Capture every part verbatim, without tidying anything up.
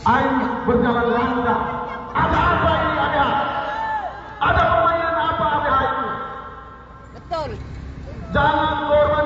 Air berjalan lancar. Ada apa ini A B H? Ada permainan apa A B H itu? Betul. Jangan korban.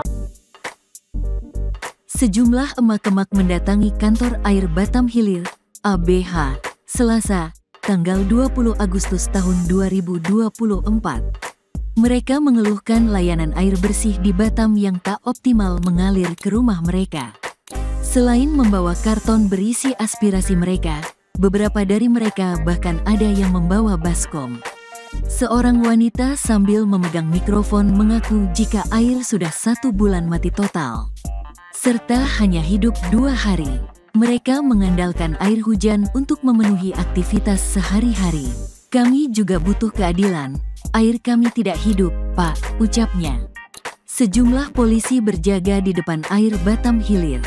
Sejumlah emak-emak mendatangi kantor air Batam Hilir, A B H, Selasa, tanggal dua puluh Agustus tahun dua ribu dua puluh empat. Mereka mengeluhkan layanan air bersih di Batam yang tak optimal mengalir ke rumah mereka. Selain membawa karton berisi aspirasi mereka, beberapa dari mereka bahkan ada yang membawa baskom. Seorang wanita sambil memegang mikrofon mengaku jika air sudah satu bulan mati total, serta hanya hidup dua hari. Mereka mengandalkan air hujan untuk memenuhi aktivitas sehari-hari. Kami juga butuh keadilan. Air kami tidak hidup, Pak, ucapnya. Sejumlah polisi berjaga di depan air Batam Hilir.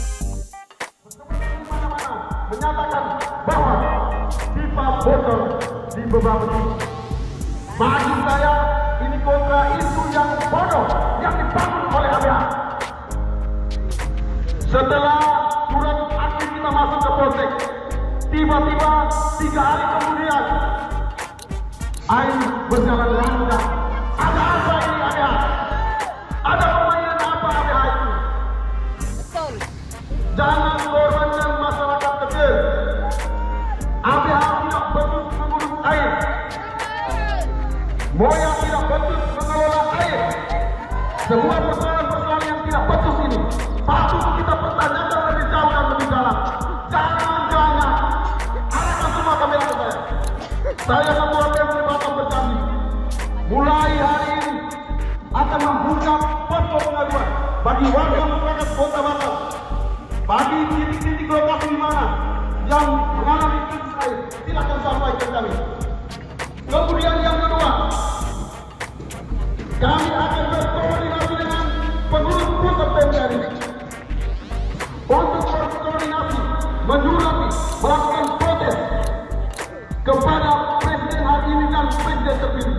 Menyatakan bahwa pipa bocor di beberapa titik. Bagi saya ini kontra isu yang bodoh yang dibangun oleh A B H. Setelah surat aktif kita masuk ke Polsek, tiba-tiba tiga hari kemudian air berjalan lancar. Ada apa ini A B H? Ada permainan apa A B H itu? Betul. Jangan korbankan masyarakat kecil. A B H tidak becus mengurus air. Moya tidak becus mengelola air. Semua persoalan-persoalan yang tidak becus ini patut kita pertanyakan lebih jauh dan lebih dalam. Jangan-jangan arahkan semua kamera ke saya. Saya ketua P M D Batam berjanji, mulai hari ini akan membuka posko pengaduan bagi warga masyarakat Kota Batam, bagi titik-titik lokasi di mana yang mengalami krisis air, silakan sampaikan kami. Kemudian yang kedua, kami akan berkoordinasi dengan pengurus pusat P M D ini untuk berkoordinasi, menyurati, melakukan protes kepada Presiden hari ini dan Presiden terpilih.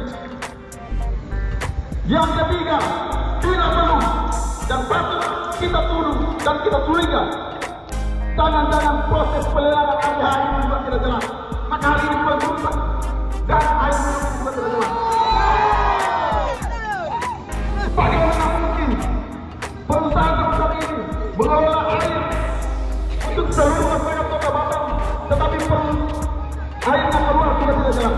Yang ketiga, tidak perlu dan patut kita tuduh dan kita curiga, jangan-jangan proses pelelangan A B H ini juga tidak jelas. Maka hari ini pengurusan dan air minum juga tidak jelas. Bagaimana mungkin perusahaan sebesar ini mengelola air untuk seluruh masyarakat Kota Batam, tetapi perlu air yang keluar juga tidak jelas.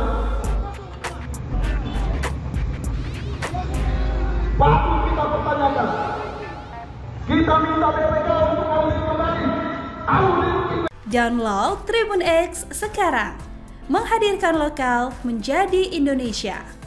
Patut kita pertanyakan. Kita minta B P K untuk audit kembali. Audit. Download Tribun X sekarang. Menghadirkan lokal menjadi Indonesia.